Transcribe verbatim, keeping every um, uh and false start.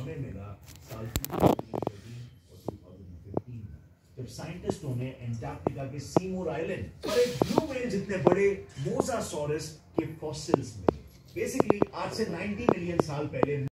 हमें मिला साल दो हज़ार चौदह और दो हज़ार पंद्रह जब साइंटिस्टों ने एंटार्क्टिका के सीमोर आइलैंड पर एक ब्लू व्हेल जितने बड़े मोसासॉरस के फॉसिल्स मिले। बेसिकली आज से नब्बे मिलियन साल पहले